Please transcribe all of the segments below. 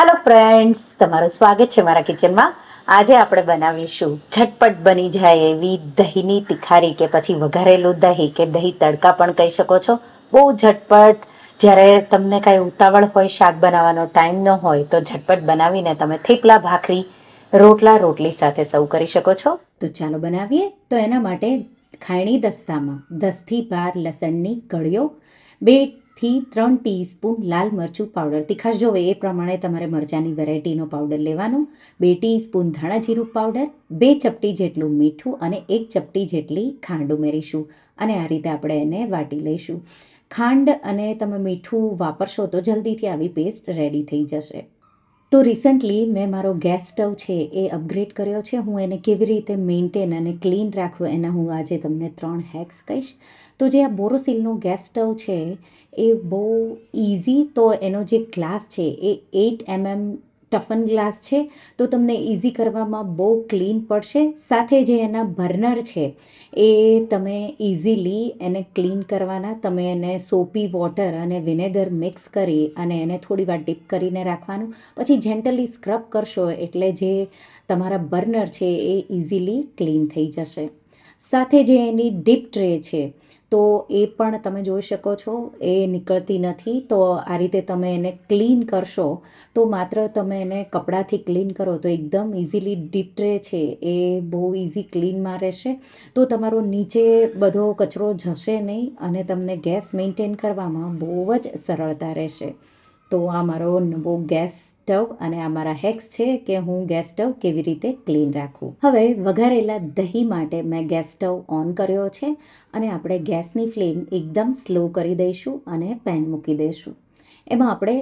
Hello friends, તમારું સ્વાગત છે મારા કિચનમાં. આજે આપણે બનાવીશું ઝટપટ બની જાય એવી દહીંની તિખારી કે પછી વઘારેલું દહીં કે દહીં તડકા પણ કહી શકો છો. બહુ ઝટપટ, જ્યારે તમને કાંઈ ઉતાવળ હોય, શાક બનાવવાનો ટાઈમ ન હોય તો ઝટપટ બનાવીને તમે થેપલા, ભાખરી, રોટલી સાથે સર્વ કરી શકો છો. તો ચાલો બનાવીએ. તો એના માટે ખાયણી દસ્તામાં 10થી 12 લસણની કળીઓ, 2 થી 3 ટીસ્પૂન લાલ મરચું પાવડર, તીખાશ જોવે એ પ્રમાણે તમારે મરચાંની વેરાયટીનો પાવડર લેવાનો, 2 ટીસ્પૂન ધાણા જીરું પાવડર, 2 ચપટી જેટલું મીઠું અને 1 ચપટી જેટલી ખાંડ ઉમેરીશું અને આ રીતે આપણે એને વાટી લઈશું. ખાંડ અને તમે મીઠું વાપરશો તો જલ્દીથી આવી પેસ્ટ રેડી થઈ જશે. તો રિસન્ટલી મેં મારો ગેસ સ્ટવ છે એ અપગ્રેડ કર્યો છે. હું એને કેવી રીતે મેન્ટેન અને ક્લીન રાખવું એના હું આજે તમને 3 હેક્સ કહીશ. તો જે આ બોરોસિલનો ગેસ સ્ટવ છે એ બહુ ઇઝી, તો એનો જે ગ્લાસ છે એ 8 mm ટફન ગ્લાસ છે, તો તમને ઇઝી કરવામાં બહુ ક્લીન પડશે. સાથે જે એના બર્નર છે એ તમે ઇઝીલી એને ક્લીન કરવાના. તમે એને સોપી વોટર અને વિનેગર મિક્સ કરી અને એને થોડી વાર ડીપ કરીને રાખવાનું. પછી જેન્ટલી સ્ક્રબ કરશો એટલે જે તમારા બર્નર છે એ ઇઝીલી ક્લીન થઈ જશે. સાથે જે એની ડીપ ટ્રે છે તો એ પણ તમે જોઈ શકો છો, એ નીકળતી નથી. તો આ રીતે તમે એને ક્લીન કરશો તો માત્ર તમે એને કપડાથી ક્લીન કરો તો એકદમ ઇઝીલી ડીપ ટ્રે છે એ બહુ ઇઝી ક્લીનમાં રહેશે. તો તમારો નીચે બધો કચરો જશે નહીં અને તમને ગેસ મેન્ટેન કરવામાં બહુ જ સરળતા રહેશે. તો આ મારો નવો ગેસ સ્ટવ અને આ મારા હેક્સ છે કે હું ગેસ સ્ટવ કેવી રીતે ક્લીન રાખું. હવે વઘારેલા દહીં માટે મેં ગેસ સ્ટવ ઓન કર્યો છે અને આપણે ગેસની ફ્લેમ એકદમ સ્લો કરી દઈશું અને પેન મૂકી દઈશું. એમાં આપણે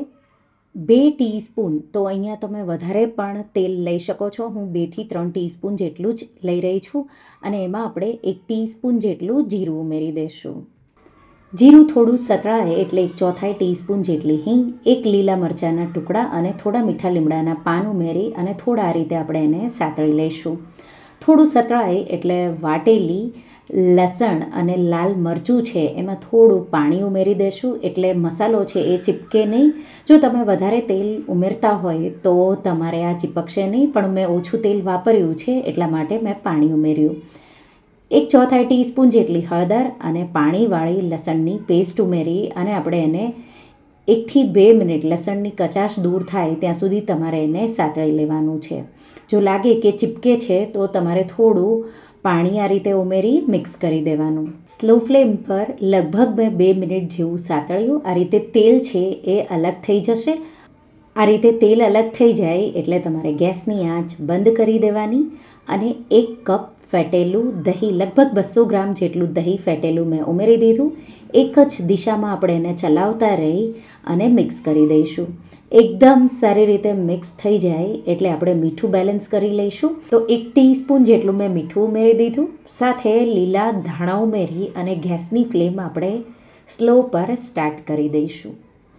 2 ટીસ્પૂન, તો અહીંયા તમે વધારે પણ તેલ લઈ શકો છો, હું 2 થી 3 ટીસ્પૂન જેટલું જ લઈ રહી છું અને એમાં આપણે 1 ટીસ્પૂન જેટલું જીરું ઉમેરી દઈશું. જીરું થોડું સતળાય એટલે 1/4 ટીસ્પૂન જેટલી હિંગ, 1 લીલા મરચાંના ટુકડા અને થોડા મીઠા લીમડાના પાન ઉમેરી અને થોડા આ રીતે આપણે એને સાતળી લઈશું. થોડું સતળાય એટલે વાટેલી લસણ અને લાલ મરચું છે એમાં થોડું પાણી ઉમેરી દઈશું એટલે મસાલો છે એ ચીપકે નહીં. જો તમે વધારે તેલ ઉમેરતા હોય તો તમારે આ ચીપકશે નહીં, પણ મેં ઓછું તેલ વાપર્યું છે એટલા માટે મેં પાણી ઉમેર્યું. 1/4 ટીસ્પૂન જેટલી હળદર અને પાણીવાળી લસણની પેસ્ટ ઉમેરી અને આપણે એને 1 થી 2 મિનિટ લસણની કચાશ દૂર થાય ત્યાં સુધી તમારે એને સાતળી લેવાનું છે. જો લાગે કે ચીપકે છે તો તમારે થોડું પાણી આ રીતે ઉમેરી મિક્સ કરી દેવાનું. સ્લો ફ્લેમ પર લગભગ મેં 2 મિનિટ જેવું સાતળ્યું. આ રીતે તેલ છે એ અલગ થઈ જશે. આ રીતે તેલ અલગ થઈ જાય એટલે તમારે ગેસની આંચ બંધ કરી દેવાની અને 1 કપ ફેટેલું દહીં, લગભગ 200 ગ્રામ જેટલું દહીં ફેટેલું મેં ઉમેરી દીધું. એક જ દિશામાં આપણે એને ચલાવતા રહી અને મિક્સ કરી દઈશું. એકદમ સારી રીતે મિક્સ થઈ જાય એટલે આપણે મીઠું બેલેન્સ કરી લઈશું. તો 1 ટીસ્પૂન જેટલું મેં મીઠું ઉમેરી દીધું. સાથે લીલા ધાણા ઉમેરી અને ગેસની ફ્લેમ આપણે સ્લો પર સ્ટાર્ટ કરી દઈશું.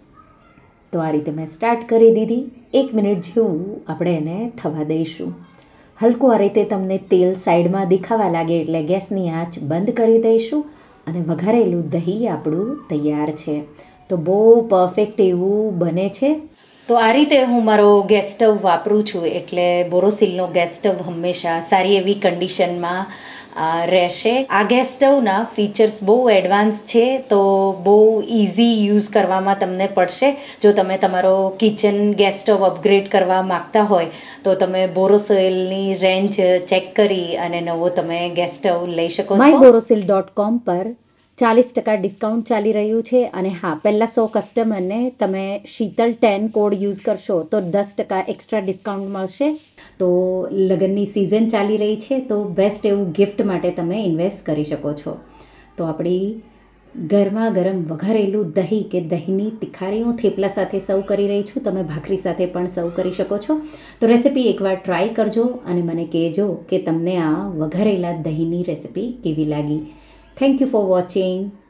તો આ રીતે મેં સ્ટાર્ટ કરી દીધી. 1 મિનિટ જેવું આપણે એને થવા દઈશું. હલકું આ રીતે તમને તેલ સાઈડમાં દેખાવા લાગે એટલે ગેસની આંચ બંધ કરી દઈશું અને વઘારેલું દહીં આપણું તૈયાર છે. તો બહુ પરફેક્ટ એવું બને છે. તો આ રીતે હું મારો ગેસ સ્ટવ વાપરું છું એટલે બોરોસિલનો ગેસ સ્ટવ હંમેશા સારી એવી કન્ડિશનમાં રહેશે. આ ગેસ સ્ટવના ફીચર્સ બહુ એડવાન્સ છે, તો બહુ ઇઝી યુઝ કરવામાં તમને પડશે. જો તમે તમારો કિચન ગેસ સ્ટવ અપગ્રેડ કરવા માગતા હોય તો તમે બોરોસિલની રેન્જ ચેક કરી અને નવો તમે ગેસ સ્ટવ લઈ શકો છો. myBorosil.com પર 40% ડિસ્કાઉન્ટ ચાલી રહ્યું છે અને હા, પહેલાં 100 કસ્ટમરને તમે શીતલ 10 કોડ યુઝ કરશો તો 10% એક્સ્ટ્રા ડિસ્કાઉન્ટ મળશે. તો લગ્નની સિઝન ચાલી રહી છે તો બેસ્ટ એવું ગિફ્ટ માટે તમે ઇન્વેસ્ટ કરી શકો છો. તો આપણી ગરમા ગરમ વઘારેલું દહીં કે દહીંની તિખારી હું થેપલા સાથે સર્વ કરી રહી છું. તમે ભાખરી સાથે પણ સર્વ કરી શકો છો. તો રેસિપી એકવાર ટ્રાય કરજો અને મને કહેજો કે તમને આ વઘારેલા દહીંની રેસિપી કેવી લાગી. Thank you for watching.